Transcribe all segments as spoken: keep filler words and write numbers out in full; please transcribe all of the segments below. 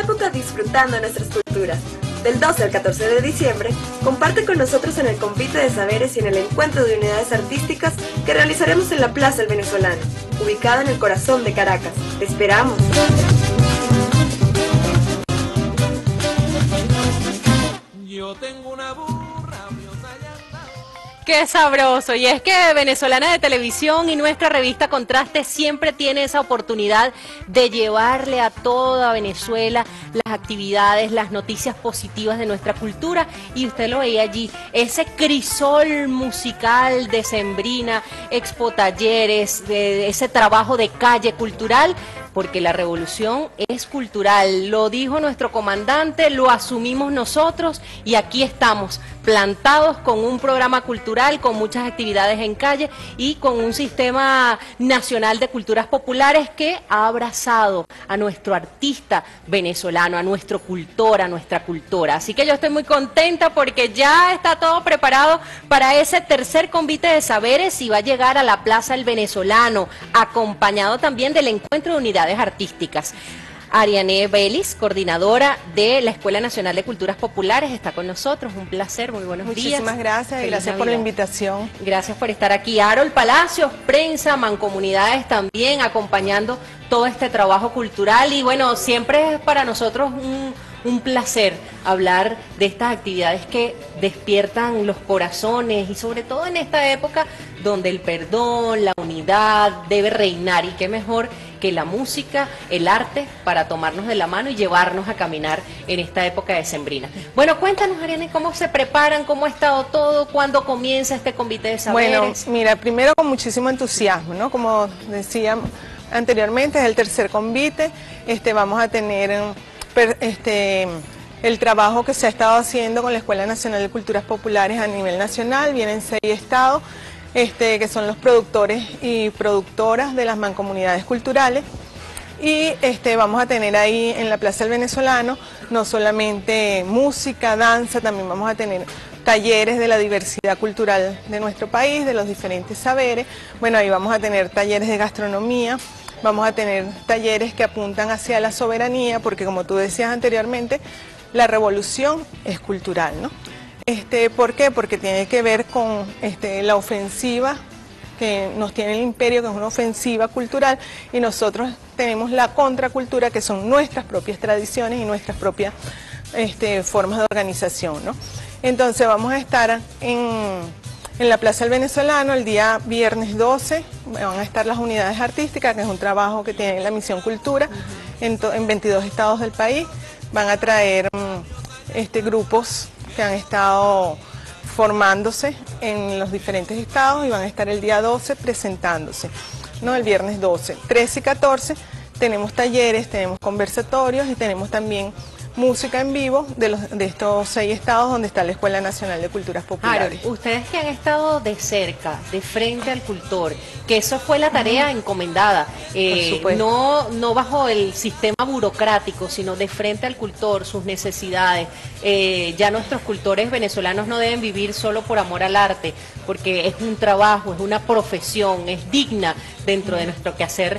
época disfrutando nuestras culturas. Del doce al catorce de diciembre, comparte con nosotros en el Convite de Saberes y en el Encuentro de Unidades Artísticas que realizaremos en la Plaza El Venezolano, ubicada en el corazón de Caracas. ¡Te esperamos! Yo tengo una burra, ¡qué sabroso! Y es que Venezolana de Televisión y nuestra revista Contraste siempre tiene esa oportunidad de llevarle a toda Venezuela las actividades, las noticias positivas de nuestra cultura, y usted lo veía allí, ese crisol musical de Sembrina, expo talleres, de ese trabajo de calle cultural, porque la revolución es cultural, lo dijo nuestro comandante, lo asumimos nosotros y aquí estamos, plantados con un programa cultural, con muchas actividades en calle y con un sistema nacional de culturas populares que ha abrazado a nuestro artista venezolano, a nuestro cultor, a nuestra cultura. Así que yo estoy muy contenta porque ya está todo preparado para ese tercer convite de saberes y va a llegar a la Plaza El Venezolano, acompañado también del Encuentro de Unidades Artísticas. Ariane Vélez, coordinadora de la Escuela Nacional de Culturas Populares, está con nosotros. Un placer, muy buenos días. Muchísimas gracias y gracias por la invitación. Gracias por estar aquí. Harold Palacios, prensa, mancomunidades también, acompañando todo este trabajo cultural. Y bueno, siempre es para nosotros un, un placer hablar de estas actividades que despiertan los corazones y sobre todo en esta época donde el perdón, la unidad debe reinar, y qué mejor que la música, el arte, para tomarnos de la mano y llevarnos a caminar en esta época decembrina. Bueno, cuéntanos, Ariane, cómo se preparan, cómo ha estado todo, cuándo comienza este convite de saberes. Bueno, mira, primero con muchísimo entusiasmo, ¿no? Como decía anteriormente, es el tercer convite, este, vamos a tener este, el trabajo que se ha estado haciendo con la Escuela Nacional de Culturas Populares a nivel nacional, vienen seis estados, Este, que son los productores y productoras de las mancomunidades culturales, y este, vamos a tener ahí en la Plaza El Venezolano no solamente música, danza, también vamos a tener talleres de la diversidad cultural de nuestro país, de los diferentes saberes. Bueno, ahí vamos a tener talleres de gastronomía, vamos a tener talleres que apuntan hacia la soberanía, porque como tú decías anteriormente, la revolución es cultural, ¿no? Este, ¿Por qué? Porque tiene que ver con este, la ofensiva que nos tiene el imperio, que es una ofensiva cultural, y nosotros tenemos la contracultura, que son nuestras propias tradiciones y nuestras propias este, formas de organización, ¿no? Entonces vamos a estar en, en la Plaza El Venezolano el día viernes doce, van a estar las unidades artísticas, que es un trabajo que tiene la Misión Cultura, en, en veintidós estados del país, van a traer este, grupos que han estado formándose en los diferentes estados y van a estar el día doce presentándose, ¿no? El viernes doce, trece y catorce tenemos talleres, tenemos conversatorios y tenemos también música en vivo de, los, de estos seis estados donde está la Escuela Nacional de Culturas Populares. Harold, ustedes que han estado de cerca, de frente al cultor, que eso fue la tarea uh-huh. encomendada, eh, no, no bajo el sistema burocrático, sino de frente al cultor, sus necesidades. Eh, ya nuestros cultores venezolanos no deben vivir solo por amor al arte, porque es un trabajo, es una profesión, es digna dentro de nuestro quehacer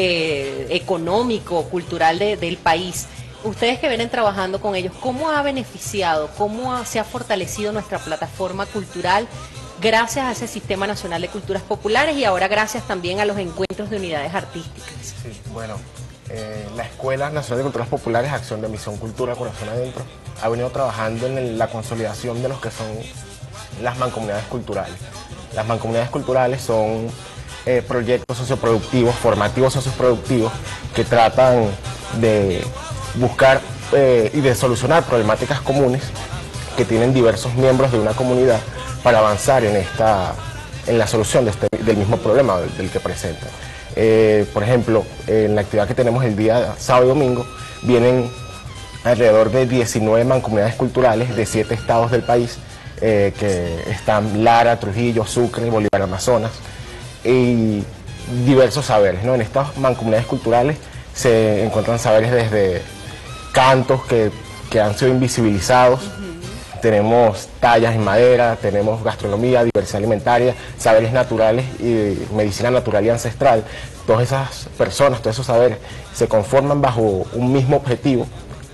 eh, económico, cultural de, del país. Ustedes que vienen trabajando con ellos, ¿cómo ha beneficiado, cómo ha, se ha fortalecido nuestra plataforma cultural gracias a ese Sistema Nacional de Culturas Populares y ahora gracias también a los encuentros de unidades artísticas? Sí, bueno, eh, la Escuela Nacional de Culturas Populares, Acción de Misión Cultura, Corazón Adentro, ha venido trabajando en el, la consolidación de los que son las mancomunidades culturales. Las mancomunidades culturales son eh, proyectos socioproductivos, formativos socioproductivos, que tratan de buscar eh, y de solucionar problemáticas comunes que tienen diversos miembros de una comunidad para avanzar en, esta, en la solución de este, del mismo problema del, del que presentan. Eh, por ejemplo, en la actividad que tenemos el día sábado y domingo, vienen alrededor de diecinueve mancomunidades culturales de siete estados del país, eh, que están Lara, Trujillo, Sucre, Bolívar, Amazonas, y diversos saberes, ¿no? En estas mancomunidades culturales se encuentran saberes desde cantos que, que han sido invisibilizados, uh-huh. tenemos tallas en madera, tenemos gastronomía, diversidad alimentaria, saberes naturales y medicina natural y ancestral. Todas esas personas, todos esos saberes se conforman bajo un mismo objetivo,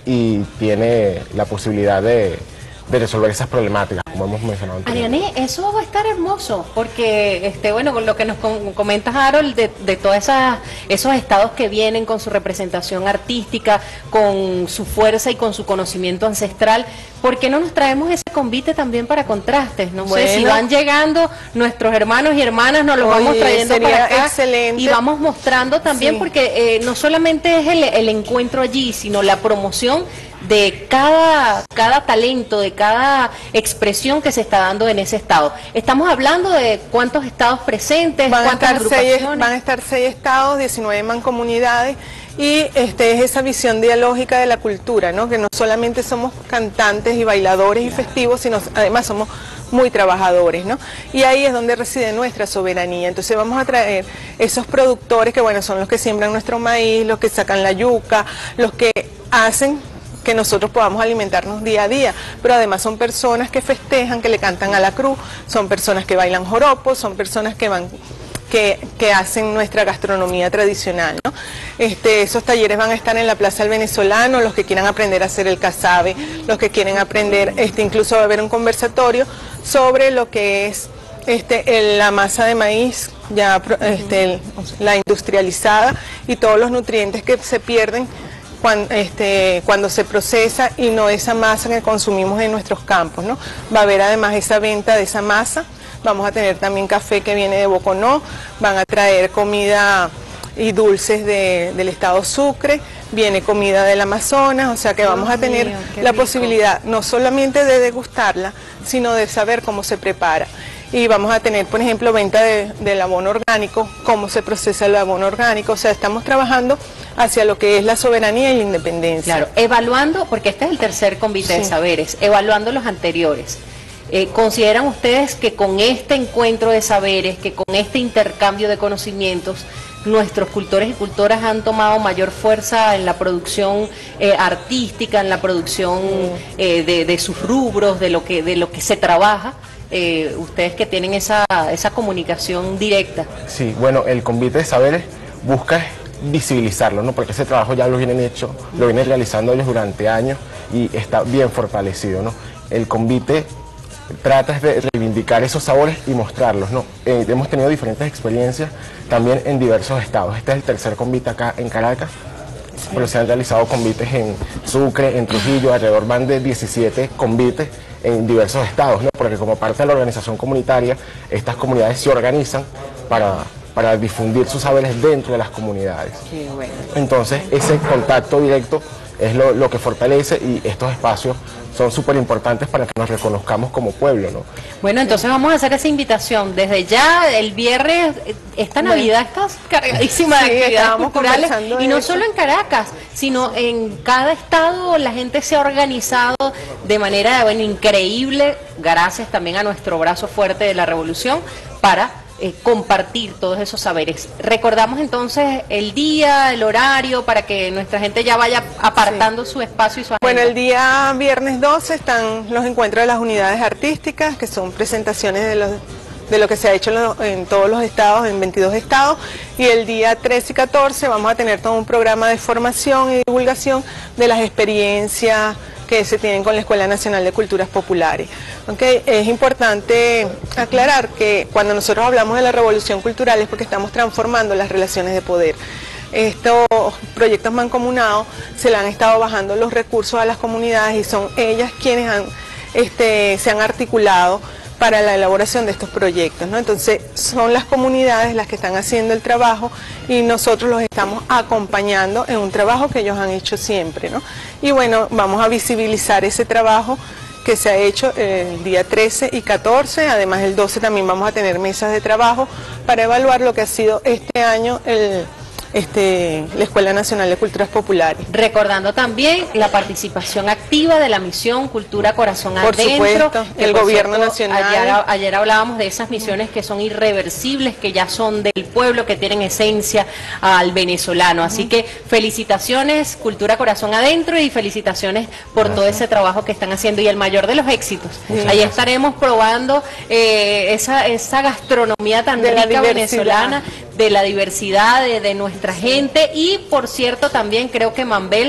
y tiene la posibilidad de, de resolver esas problemáticas, como hemos mencionado anteriormente. Ariane, eso va a estar hermoso, porque este bueno, con lo que nos com comentas, Harold, de, de todos esos estados que vienen con su representación artística, con su fuerza y con su conocimiento ancestral, ¿por qué no nos traemos ese convite también para contrastes? No bueno, sé, si van llegando nuestros hermanos y hermanas, nos los oye, vamos trayendo para acá excelente. Y vamos mostrando también, sí, porque eh, no solamente es el, el encuentro allí, sino la promoción de cada, cada talento, de cada expresión que se está dando en ese estado. Estamos hablando de cuántos estados presentes, van cuántas a estar seis, agrupaciones. van a estar seis estados, diecinueve mancomunidades, y este es esa visión dialógica de la cultura, ¿no? Que no solamente somos cantantes y bailadores y festivos, sino además somos muy trabajadores, ¿no? Y ahí es donde reside nuestra soberanía. Entonces vamos a traer esos productores que, bueno, son los que siembran nuestro maíz, los que sacan la yuca, los que hacen que nosotros podamos alimentarnos día a día, pero además son personas que festejan, que le cantan a la cruz, son personas que bailan joropos, son personas que van que, que hacen nuestra gastronomía tradicional, ¿no? Este, esos talleres van a estar en la Plaza del Venezolano, los que quieran aprender a hacer el casabe, los que quieren aprender, este, incluso va a haber un conversatorio sobre lo que es este, el, la masa de maíz, ya este, la industrializada, y todos los nutrientes que se pierden Cuando, este, cuando se procesa, y no esa masa que consumimos en nuestros campos, ¿no? Va a haber además esa venta de esa masa, vamos a tener también café que viene de Boconó, van a traer comida y dulces de, del estado Sucre, viene comida del Amazonas, o sea que vamos a tener mío, la rico. posibilidad no solamente de degustarla, sino de saber cómo se prepara. Y vamos a tener, por ejemplo, venta de, del abono orgánico, cómo se procesa el abono orgánico, o sea, estamos trabajando hacia lo que es la soberanía y la independencia. Claro, evaluando, porque este es el tercer convite, sí, de saberes, evaluando los anteriores. Eh, ¿Consideran ustedes que con este encuentro de saberes, que con este intercambio de conocimientos, nuestros cultores y cultoras han tomado mayor fuerza en la producción eh, artística, en la producción eh, de, de sus rubros, de lo que, de lo que se trabaja? Eh, ustedes que tienen esa, esa comunicación directa. Sí, bueno, el convite de saberes busca visibilizarlo, ¿no? Porque ese trabajo ya lo vienen hecho, lo vienen realizando ellos durante años y está bien fortalecido, ¿no? El convite trata de reivindicar esos sabores y mostrarlos, ¿no? Eh, hemos tenido diferentes experiencias también en diversos estados. Este es el tercer convite acá en Caracas, sí, pero se han realizado convites en Sucre, en Trujillo, alrededor van de diecisiete convites en diversos estados, ¿no? Porque como parte de la organización comunitaria, estas comunidades se organizan para, para difundir sus saberes dentro de las comunidades. Qué bueno. Entonces, ese contacto directo es lo, lo que fortalece, y estos espacios son súper importantes para que nos reconozcamos como pueblo, ¿no? Bueno, entonces vamos a hacer esa invitación. Desde ya, el viernes, esta Navidad está cargadísima sí, de actividades culturales, y no eso. solo en Caracas, sino en cada estado la gente se ha organizado de manera, bueno, increíble, gracias también a nuestro brazo fuerte de la revolución, para Eh, compartir todos esos saberes. Recordamos entonces el día, el horario, para que nuestra gente ya vaya apartando sí. su espacio y su agenda. Bueno, el día viernes doce están los encuentros de las unidades artísticas, que son presentaciones de, los, de lo que se ha hecho en, lo, en todos los estados, en veintidós estados, y el día trece y catorce vamos a tener todo un programa de formación y divulgación de las experiencias que se tienen con la Escuela Nacional de Culturas Populares. Okay. Es importante aclarar que cuando nosotros hablamos de la revolución cultural es porque estamos transformando las relaciones de poder. Estos proyectos mancomunados se le han estado bajando los recursos a las comunidades, y son ellas quienes han, este, se han articulado para la elaboración de estos proyectos, ¿no? Entonces son las comunidades las que están haciendo el trabajo, y nosotros los estamos acompañando en un trabajo que ellos han hecho siempre, ¿no? Y bueno, vamos a visibilizar ese trabajo que se ha hecho el día trece y catorce, además el doce también vamos a tener mesas de trabajo para evaluar lo que ha sido este año el... Este, la Escuela Nacional de Culturas Populares. Recordando también la participación activa de la misión Cultura Corazón por Adentro. Supuesto, el gobierno cierto, nacional. Ayer, ayer hablábamos de esas misiones que son irreversibles, que ya son del pueblo, que tienen esencia al venezolano. Así uh-huh. que felicitaciones Cultura Corazón Adentro, y felicitaciones por gracias. Todo ese trabajo que están haciendo, y el mayor de los éxitos. Sí, ahí estaremos probando eh, esa, esa gastronomía tan de rica venezolana, de la diversidad de, de nuestra gente. Y por cierto, también creo que Mambel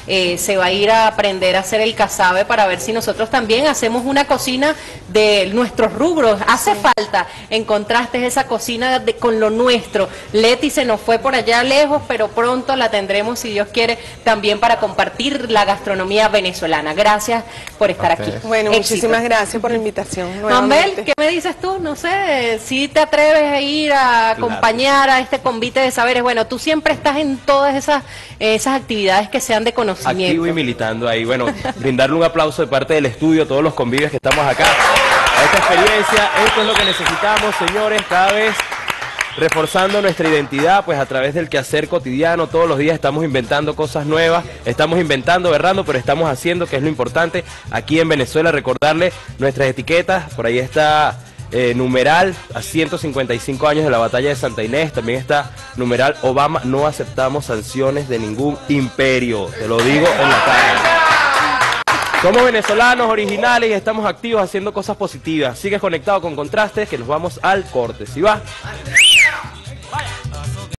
eh, se va a ir a aprender a hacer el casabe para ver si nosotros también hacemos una cocina de nuestros rubros. Hace sí. falta en contrastes esa cocina de, con lo nuestro. Leti se nos fue por allá lejos, pero pronto la tendremos, si Dios quiere, también para compartir la gastronomía venezolana. Gracias por estar aquí. Bueno, Éxito. Muchísimas gracias por la invitación. Mambel, ¿qué me dices tú? No sé, si te atreves a ir a acompañar claro. a este convite de saberes. Bueno, tú siempre estás en todas esas, esas actividades que sean de conocimiento. Activo y militando ahí. Bueno, brindarle un aplauso de parte del estudio a todos los convivios que estamos acá. A esta experiencia, esto es lo que necesitamos, señores, cada vez reforzando nuestra identidad, pues a través del quehacer cotidiano. Todos los días estamos inventando cosas nuevas, estamos inventando, berrando, pero estamos haciendo, que es lo importante aquí en Venezuela. Recordarle nuestras etiquetas, por ahí está eh, numeral a ciento cincuenta y cinco años de la batalla de Santa Inés, también está numeral Obama, no aceptamos sanciones de ningún imperio, te lo digo en la cara. Somos venezolanos originales y estamos activos haciendo cosas positivas. Sigues conectado con Contrastes, que nos vamos al corte. ¿Sí va?